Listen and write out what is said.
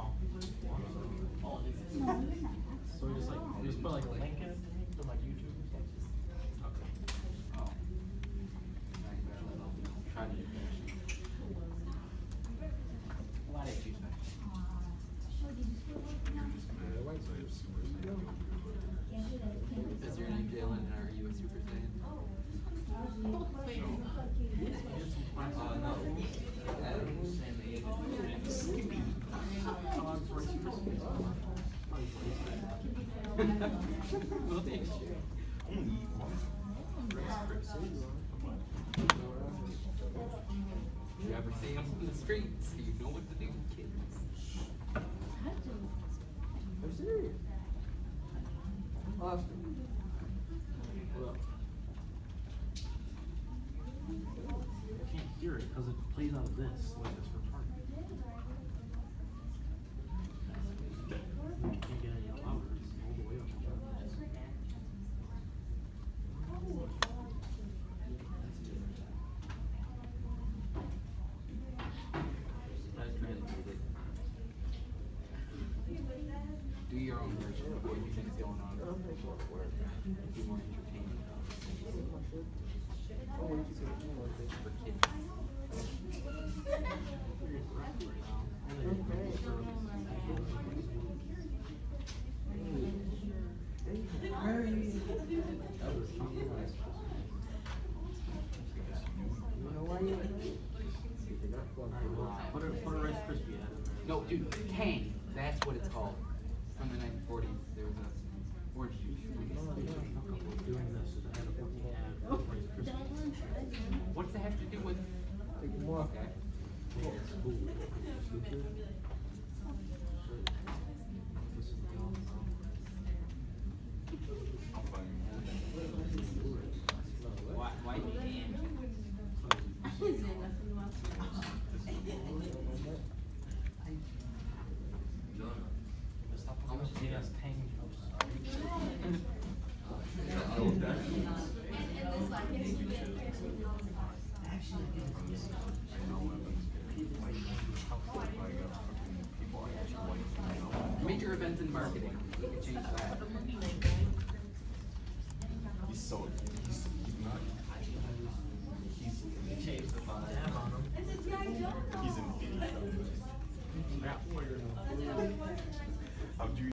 So we just put like a link in it from like YouTube or something. Okay. Oh. Try to get why did you Is there any Jalen and are you a Super Saiyan? No. Well, thanks. You ever see them in the streets, you know what to do with kids. I'm serious. Austin. What up? I can't hear it because it plays out of this, like it's retarded. You can't get any louder, it's all the way up. Do your own version of what you think is going on. Be more entertaining. For kids. Where are you? Put a Rice Krispie ad in there. No, dude, Tang. That's what it's called. From the 1940s, there was a orange juice. Doing this is I had a fucking ad for Rice Krispies. What does that have to do with? Take them off. Okay. It's cool. Stupid. This is the Why did he? How much is yes, Tang juice? Major events in marketing. We could change that. He's not. He's Changed the vibe.